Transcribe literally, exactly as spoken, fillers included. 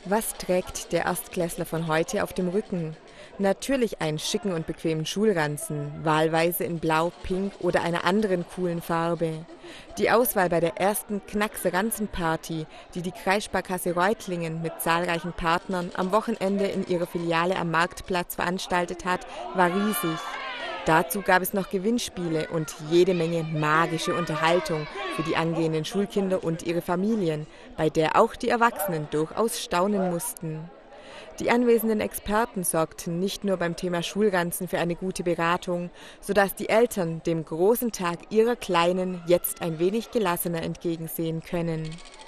Was trägt der Erstklässler von heute auf dem Rücken? Natürlich einen schicken und bequemen Schulranzen, wahlweise in Blau, Pink oder einer anderen coolen Farbe. Die Auswahl bei der ersten Knacks-Ranzen-Party, die die Kreissparkasse Reutlingen mit zahlreichen Partnern am Wochenende in ihrer Filiale am Marktplatz veranstaltet hat, war riesig. Dazu gab es noch Gewinnspiele und jede Menge magische Unterhaltung für die angehenden Schulkinder und ihre Familien, bei der auch die Erwachsenen durchaus staunen mussten. Die anwesenden Experten sorgten nicht nur beim Thema Schulranzen für eine gute Beratung, sodass die Eltern dem großen Tag ihrer Kleinen jetzt ein wenig gelassener entgegensehen können.